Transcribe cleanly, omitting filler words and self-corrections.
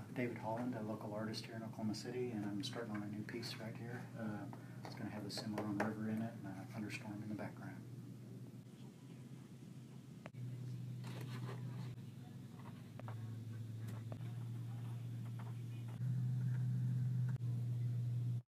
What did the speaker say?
David Holland, a local artist here in Oklahoma City, and I'm starting on a new piece right here. It's going to have a simmer on the river in it and a thunderstorm in the background.